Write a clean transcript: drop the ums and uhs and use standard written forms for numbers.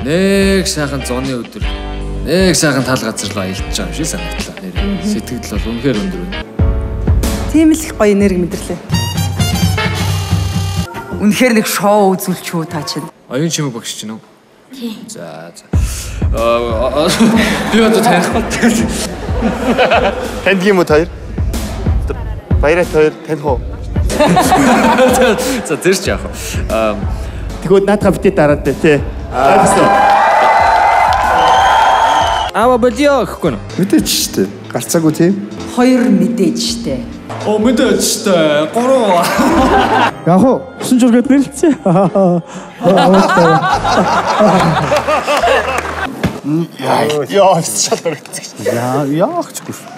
Нэг сайхан зуны өдөр. Нэг сайхан тал газар руу аялж байгаа юм шиг санагдлаа. Сэтгэл бол үнэхээр өндөр байна. Тийм л гоё энерги мэдэрлээ. Үнэхээр нэг шоу үзүүлч үү та чинь? Оюун чимэг багш чинь үү? Тийм. За. Би одоо танихгүй. Танд юм уу хоёр? Баярат хоёр тань хоо. За зэрч яах вэ? Тэгвэл наадга битээ дараад тий. Болио гэхгүй нөө. Мэдээч штэ. Гарцаагүй тийм. 2 мэдээж штэ. Оо мэдээч штэ. 3. Яг уу 9 жургад нэрэлцээ. Яа, шалгар. Яа, яах ч гүш.